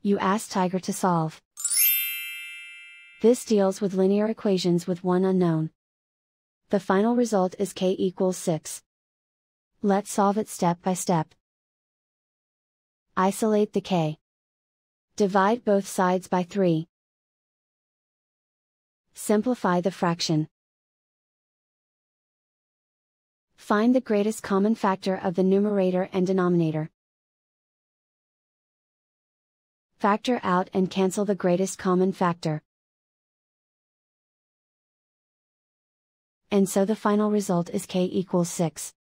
you ask Tiger to solve. This deals with linear equations with one unknown. The final result is k equals 6. Let's solve it step by step. Isolate the k. Divide both sides by 3. Simplify the fraction. Find the greatest common factor of the numerator and denominator. Factor out and cancel the greatest common factor. And so the final result is k equals 6.